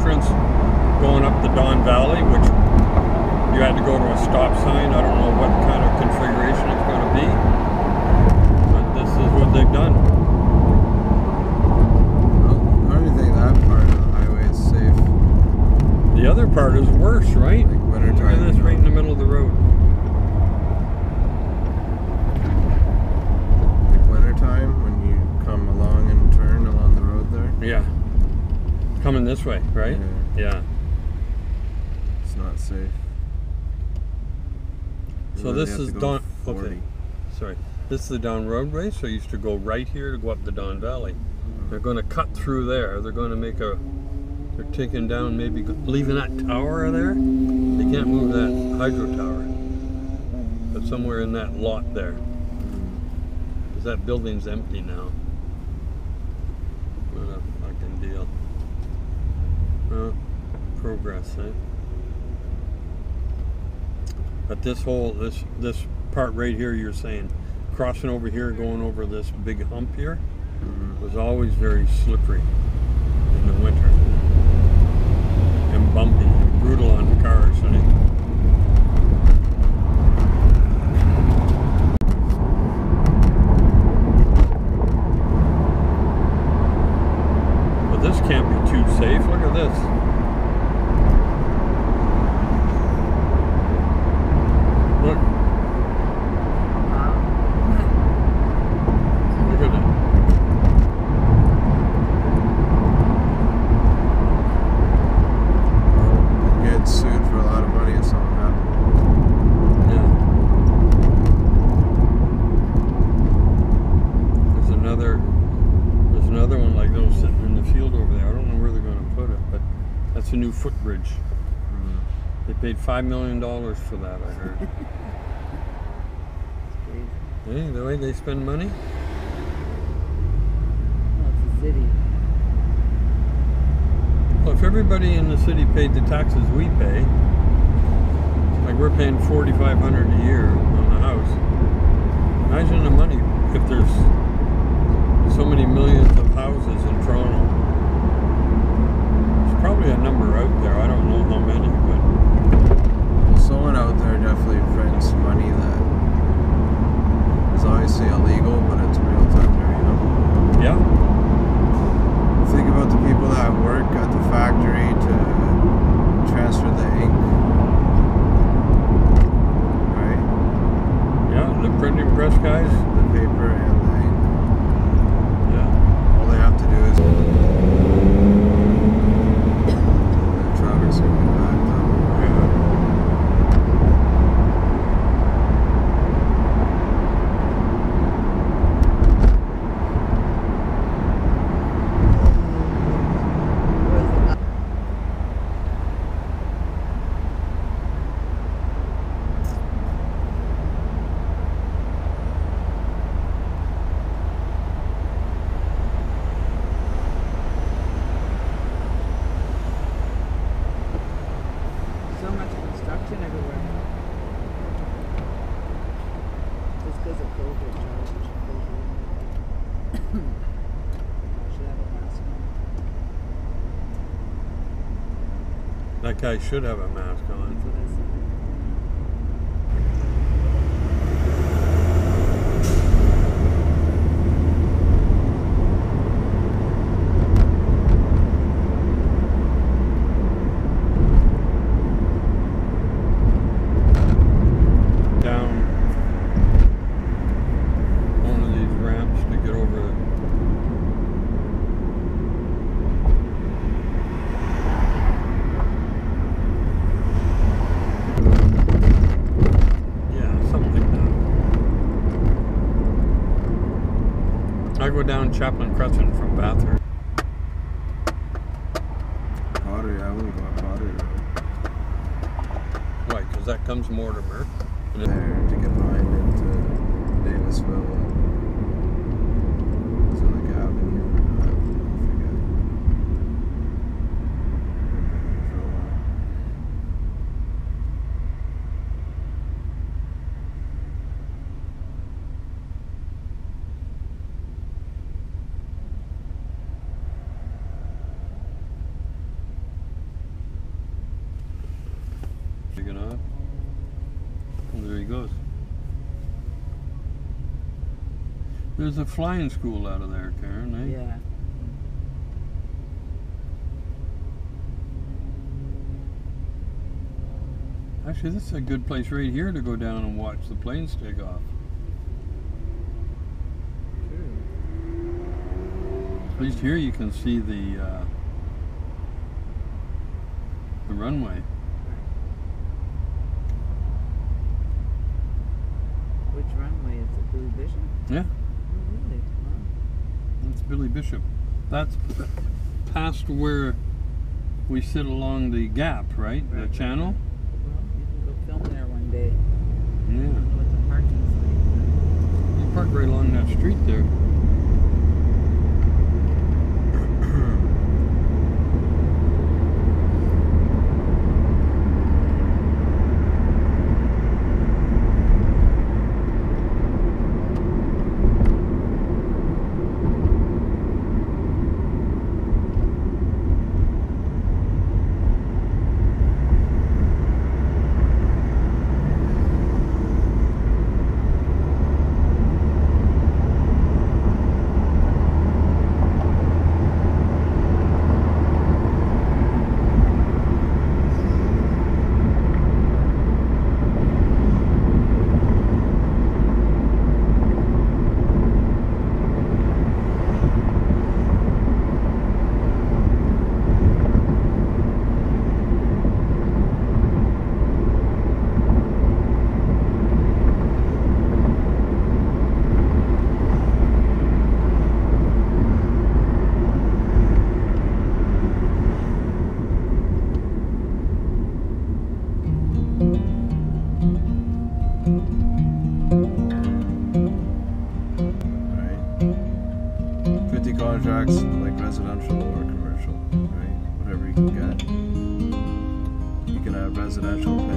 entrance going up the Don Valley, which you had to go to a stop sign. I don't know what kind of configuration it's going to be, but this is what they've done. Well, I don't even think that part of the highway is safe. The other part is worse, right? Like winter time. Look at this, right in the middle of the road. Like winter time when you come along and turn along the road there. Yeah. Coming this way, right? Yeah. It's not safe. You So really this have is to go Don. 40. Okay. Sorry. This is the Don roadway, so you used to go right here to go up the Don Valley. They're going to cut through there. They're going to make a. They're taking down, maybe leaving that tower there. They can't move that hydro tower. But somewhere in that lot there. Because that building's empty now. What a fucking deal. Well, progress, eh? But this whole, this part right here, you're saying, crossing over here, going over this big hump here, was always very slippery in the winter. And bumpy and brutal on the cars, eh? But this can't be too safe. Look at this. Look. Look at it. Get sued for a lot of money if something happened. Yeah. There's another one like those sitting in the field over there. I don't know where they're going to put it, but that's a new footbridge. They paid $5 million for that, I heard. Hey, the way they spend money. Well, it's a city. Well, if everybody in the city paid the taxes we pay, like we're paying $4,500 a year on the house. Imagine the money if there's so many millions of houses in Toronto. There's probably a number out there. I don't know how many, but Someone out there definitely prints money that is obviously illegal, but it's real tender, you know? yeah. Think about the people that work at the factory to transfer the ink, right? Yeah, the printing press guys. The paper and the ink. Yeah. All they have to do is... The truck's gonna be backed up. So much construction everywhere. Just because of COVID, Charles. We should close the window. Should have a mask on. That guy should have a mask That's on. what I said. Down one of these ramps to get over it. Yeah, something like that. I go down Chaplin Crescent from Bathurst. Pottery, I wouldn't go up Pottery Road. Why? Because that comes Mortimer. And There to get behind into Davisville. Is it like Avenue? I forget. For a while. There's a flying school out of there, Karen, eh? Yeah. Actually, this is a good place right here to go down and watch the planes take off. True. At least here you can see the runway. Which runway is it? Billy Bishop? Yeah, Oh, really? Wow. that's Billy Bishop. That's past where we sit along the gap, right? The Right. channel. Well, you can go film there one day. I Yeah. don't know what the parking's like. You park right along that street there. Right? 50 contracts, like residential or commercial, right? Whatever you can get. You can have residential